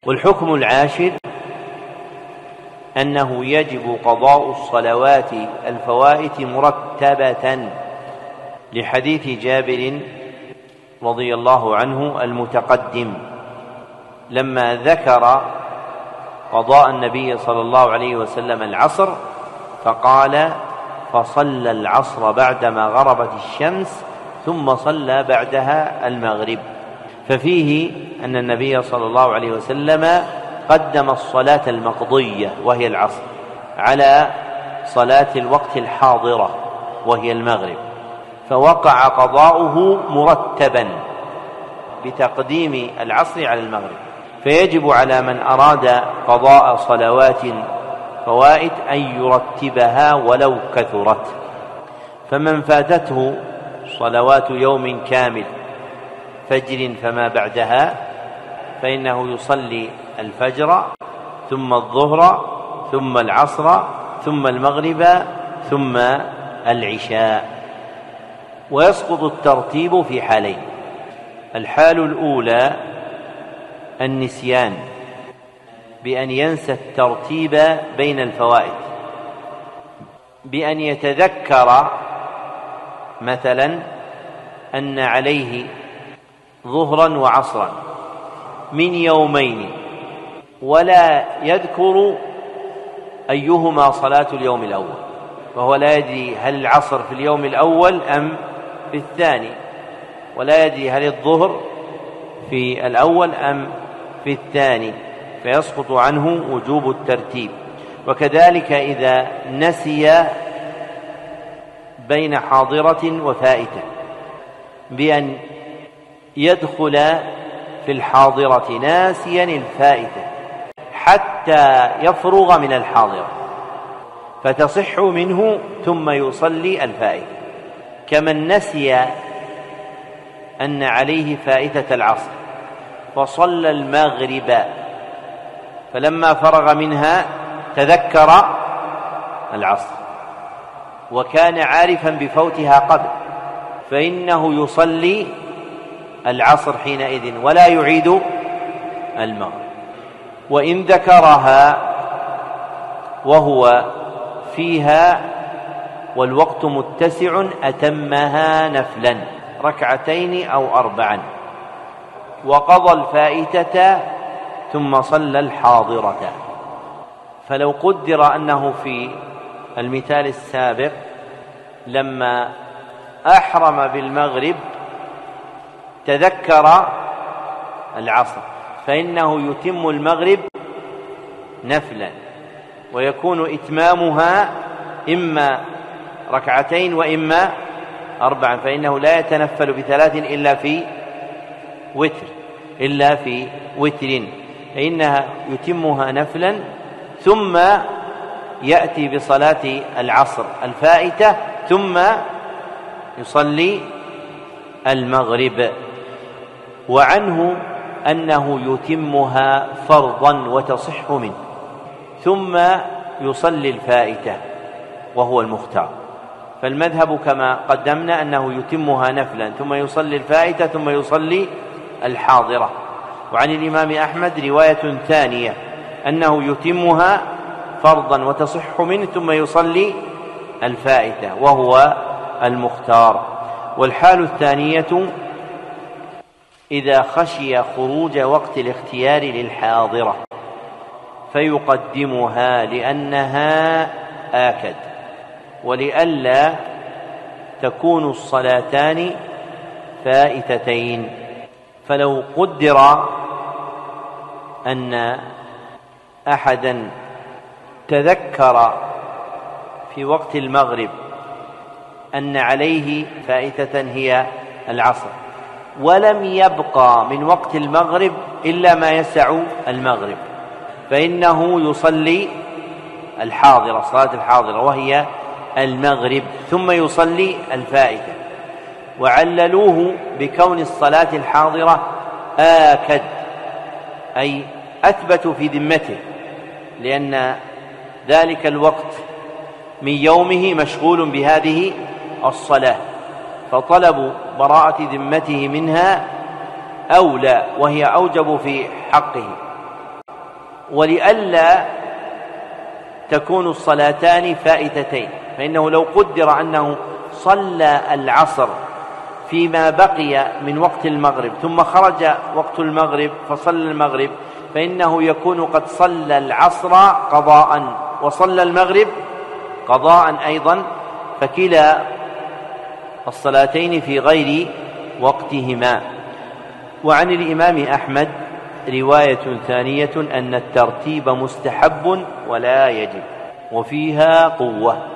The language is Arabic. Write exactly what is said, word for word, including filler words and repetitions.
والحكم العاشر أنه يجب قضاء الصلوات الفوائت مرتبة، لحديث جابر رضي الله عنه المتقدم لما ذكر قضاء النبي صلى الله عليه وسلم العصر فقال: فصلى العصر بعدما غربت الشمس ثم صلى بعدها المغرب. ففيه أن النبي صلى الله عليه وسلم قدم الصلاة المقضية وهي العصر على صلاة الوقت الحاضرة وهي المغرب، فوقع قضاؤه مرتبا بتقديم العصر على المغرب. فيجب على من أراد قضاء صلوات فوائت أن يرتبها ولو كثرت. فمن فاتته صلوات يوم كامل فجر فما بعدها فإنه يصلي الفجر ثم الظهر ثم العصر ثم المغرب ثم العشاء. ويسقط الترتيب في حالين: الحال الأولى النسيان، بأن ينسى الترتيب بين الفوائد، بأن يتذكر مثلا أن عليه ظهرا وعصرا من يومين ولا يذكر أيهما صلاة اليوم الأول، وهو لا يدري هل العصر في اليوم الأول أم في الثاني، ولا يدري هل الظهر في الأول أم في الثاني، فيسقط عنه وجوب الترتيب. وكذلك إذا نسي بين حاضرة وفائتة، بأن يدخل في الحاضرة ناسيا الفائتة حتى يفرغ من الحاضرة فتصح منه ثم يصلي الفائتة، كمن نسي أن عليه فائتة العصر فصلى المغرب فلما فرغ منها تذكر العصر وكان عارفا بفوتها قبل، فإنه يصلي العصر حينئذ ولا يعيد المغرب. وإن ذكرها وهو فيها والوقت متسع أتمها نفلا ركعتين أو أربعا، وقضى الفائتة ثم صلى الحاضرة. فلو قدر أنه في المثال السابق لما أحرم بالمغرب تذكر العصر فإنه يتم المغرب نفلا، ويكون إتمامها إما ركعتين وإما أربعا، فإنه لا يتنفل بثلاث إلا في وتر إلا في وتر فإنها يتمها نفلا، ثم يأتي بصلاة العصر الفائتة ثم يصلي المغرب. وعنه أنه يتمها فرضا وتصح منه ثم يصلي الفائتة وهو المختار. فالمذهب كما قدمنا أنه يتمها نفلا ثم يصلي الفائتة ثم يصلي الحاضرة. وعن الإمام أحمد رواية ثانية أنه يتمها فرضا وتصح منه ثم يصلي الفائتة وهو المختار. والحال الثانية إذا خشي خروج وقت الاختيار للحاضرة فيقدمها لأنها آكد، ولئلا تكون الصلاتان فائتتين. فلو قدر أن أحدا تذكر في وقت المغرب أن عليه فائتة هي العصر ولم يبقى من وقت المغرب إلا ما يسع المغرب، فإنه يصلي الحاضرة صلاة الحاضرة وهي المغرب ثم يصلي الفائتة. وعللوه بكون الصلاة الحاضرة آكد، أي أثبت في ذمته، لأن ذلك الوقت من يومه مشغول بهذه الصلاة، فطلب براءة ذمته منها أولى وهي أوجب في حقه. ولئلا تكون الصلاتان فائتتين، فإنه لو قدر أنه صلى العصر فيما بقي من وقت المغرب ثم خرج وقت المغرب فصلى المغرب، فإنه يكون قد صلى العصر قضاء وصلى المغرب قضاء أيضا، فكلا الصلاتين في غير وقتهما. وعن الإمام أحمد رواية ثانية أن الترتيب مستحب ولا يجب، وفيها قوة.